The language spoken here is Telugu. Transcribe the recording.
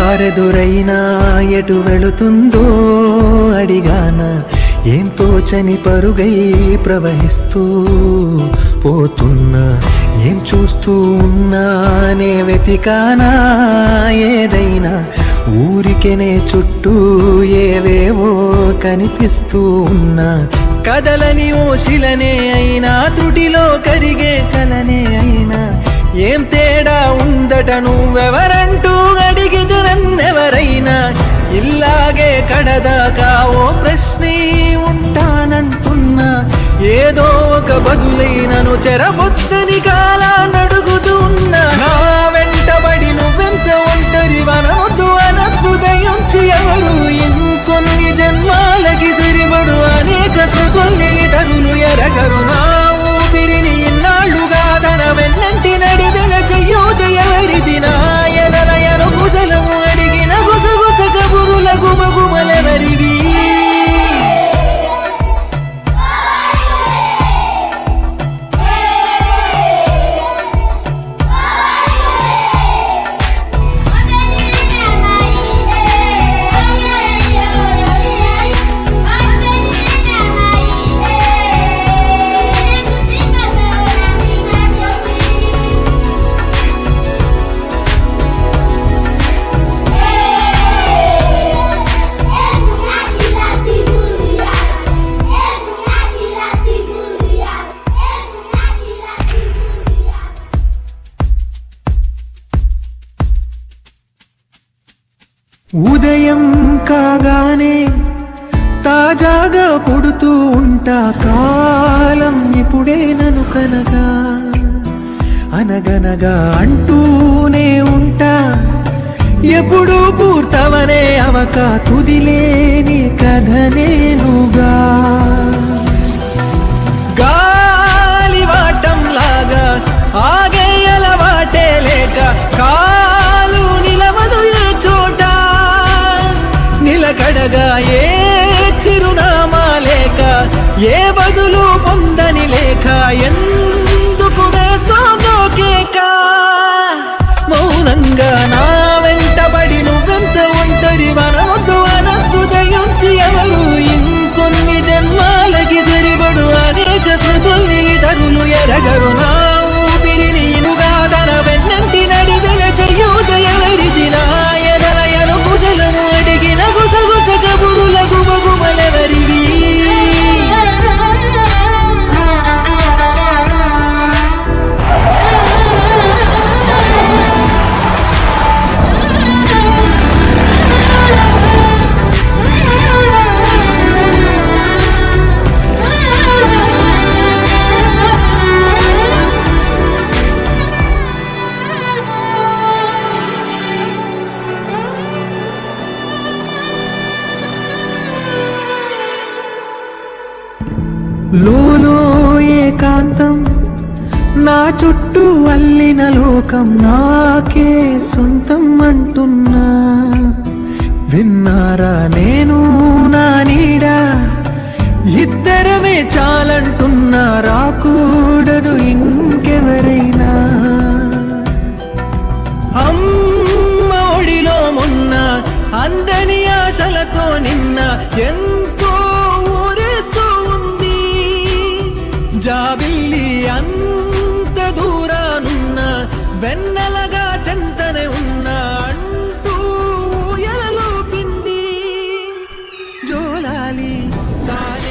దారెదురైనా ఎటు వెళుతుందో అడిగానా, ఏం తోచని పరుగై ప్రవహిస్తూ పోతున్నా, ఏం చూస్తూ ఉన్నానే వెతికానా ఏదైనా, ఊరికెనే చుట్టూ ఏవేవో కనిపిస్తూ ఉన్నా, కదలని ఓ శిలనే అయినా త్రుటిలో కరిగే కలనే అయినా, ఏం తేడా ఉందట నువ్వెవరంటూ అడిగిదు నన్నెవరైనా, ఇల్లాగే కడదాకా ఓ ప్రశ్నే ఉంటానంటున్నా, ఏదో ఒక బదులైనను చెరబొద్దని కాలానడుగుతూ ఉన్నా, నా వెంటబడి నువ్వెంత ఒంటరి వనవద్దు అనద్దు దయించి ఎవరు, ఇంకొన్ని జన్మాలకి సరిపడు అనేక స్మృతుల్ని తరులు ఎరగరు, నా ఊపిరిని ఇన్నాళ్ళుగా తన వెన్నంటి నడిపిన చెయ్యూత ఎవరిది, నాయనలయను కుశలము అడిగిన గుసగుస కబురుల గుమగుమలెవరివి. ఉదయం కాగానే తాజాగా పుడుతూ ఉంటా, కాలం ఇప్పుడే నన్ను కనగా అనగనగా అంటూనే ఉంటా, ఎప్పుడు పూర్తవనే అవక తుదిలేని కథ నేనుగా, గాలివాటంలాగా ఆగే అలవాటే లేక కాలు నిలవదు ఏ చోట, నిలకడగా ఏ చిరునామా లేక ఏ బదులు పొందని లేక, ఎందుకు వేస్తోందో కేక, మౌనంగా నా వెంటబడి నువ్వెంత ఒంటరి వనవద్దు అనద్దు దయించి ఎవరు, ఇంకొన్ని జన్మాలకి సరిపడు అనేక స్మృతుల్ని తరులు ఎరగరు, నా ఊపిరిని ఇనుగా తన వెన్నంటి నడిపిన చెయ్యూత ఎవరిది, నాయనలయను కుశలము అడిగిన గుసగుస కబురుల గుమగుమలెవరివి. లోలో ఏకాంతం నా చుట్టూ అల్లిన లోకం నాకే సొంతం అంటున్నా, విన్నారా నేను నా నీడా ఇద్దరమే చాలంటున్నా, రాకూడదు ఇంకెవరైనా, అమ్మ ఒడిలో మొన్న అందని ఆశలతో నిన్న ఎంతో ఊరేస్తూ ఉంది, జాబిల్లి అంత దూరానున్న వెన్నెలగా చెంతనే ఉన్నా అంటూ ఎలలోపింది జోలాలి.